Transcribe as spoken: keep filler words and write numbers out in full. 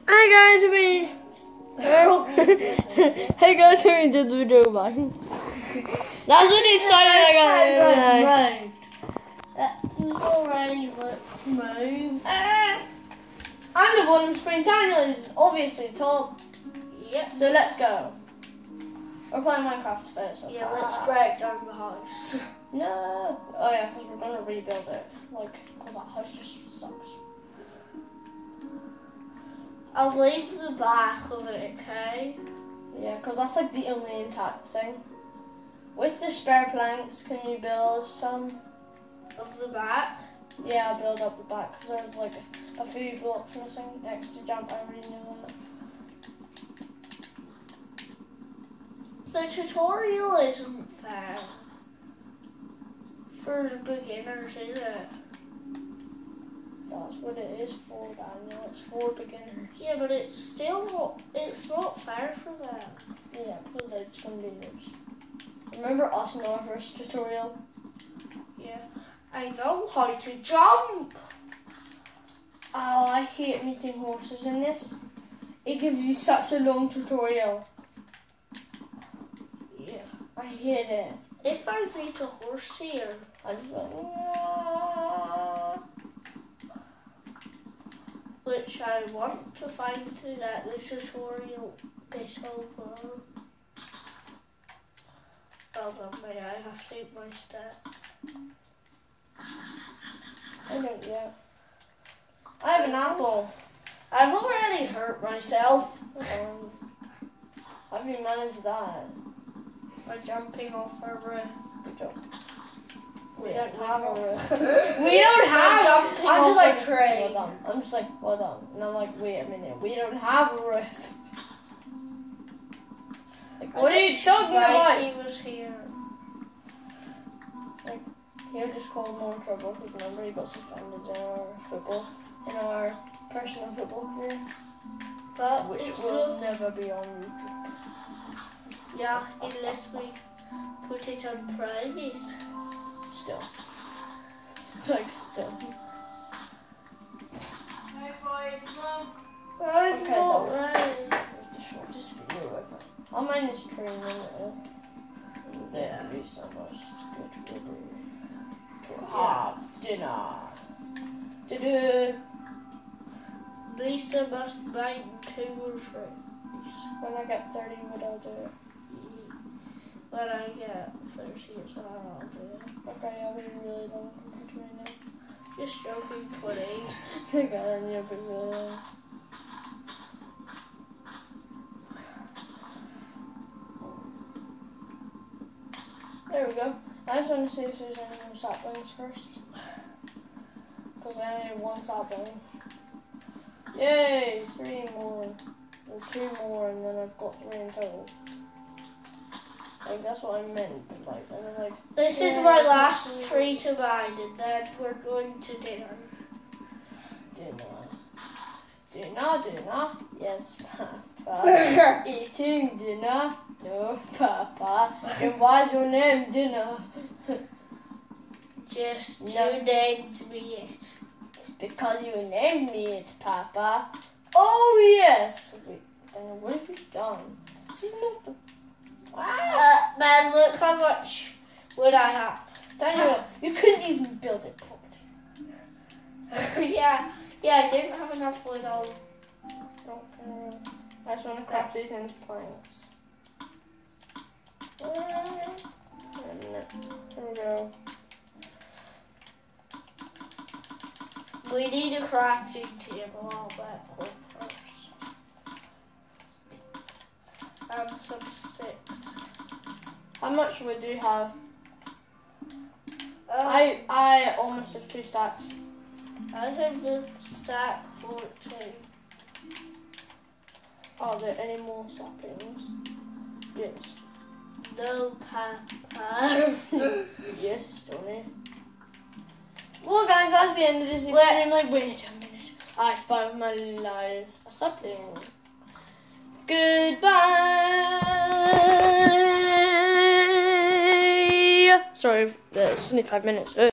Hi guys, we. Hey guys, we did the video back. That's when he started. I got moved. He's already moved. I'm the one who's putting Daniel is obviously top. Yep. So let's go. We're playing Minecraft today. So yeah, let's break down the house. No. Oh yeah, because we're gonna rebuild it. Like, because that house just sucks. I'll leave the back of it, okay? Yeah, because that's like the only intact thing. With the spare planks, can you build some? Of the back? Yeah, I'll build up the back because there's like a few blocks missing next to jump. I already knew that. The tutorial isn't fair. For beginners, is it? That's what it is for, Daniel. It's for beginners. Yeah, but it's still not, it's not fair for them. Yeah, because they're just going to be noobs. Remember us in our first tutorial? Yeah. I know how to jump. Oh, I hate meeting horses in this. It gives you such a long tutorial. Yeah. I hate it. If I meet a horse here, I just like, "Nah." which I want to find to let the tutorial get over. Hold on, may I have to take my step? I don't yet. I have an apple. I've already hurt myself Um, have you managed that? by jumping off a roof. Good job. We Wait, don't have a roof. We don't have. I'm I'm just like, a train. well done. I'm just like, well done. And I'm like, wait a minute. We don't have a roof. Like, what are you talking about? He was here. He'll just cause more trouble because remember he got suspended in our football, in our personal football career, But which it's will a- never be on YouTube. yeah, unless we put it on private. Still. Like, still. Hey boys, mum. I'm Okay, not that ready. was the shortest video ever. I'll manage training it. There be so much to get ready to have dinner. Do-do. Lisa must mind two trees. When I get thirty, what I'll do. When I get thirty as well, I'll do it. Okay, I'll be really long compared to right now. Just joking, twenty. Okay, then you'll be really long. There we go. I just want to see if there's any more saplings first. Because I only need one sapling. Yay! Three more. Or two more, and then I've got three in total. Like, that's what I meant. Like, and then, like, This is yeah, my last tree to mine, and then we're going to dinner. dinner. Dinner, dinner. Yes, Papa. Eating dinner. No, Papa. And why's your name dinner? Just No. you named me it. Because you named me it, Papa. Oh, yes. Wait, Daniel, what have you done? This is not the... Ah! Uh, man, look how much wood I have. Daniel, you couldn't even build it properly. yeah, yeah, I didn't have enough wood on. Okay. I just want to craft these into planks. There we go. We need a crafting table, I'll bet quick first. And some sticks. How much wood do you have? Uh, I I almost have two stacks. I have the stack fourteen. Are there any more saplings? Yes. No, Papa. Yes, Tony. Well, guys, that's the end of this video. Wait. I'm like, wait a minute. I spotted my life. A sapling. Goodbye. Sorry, uh, it's only five minutes.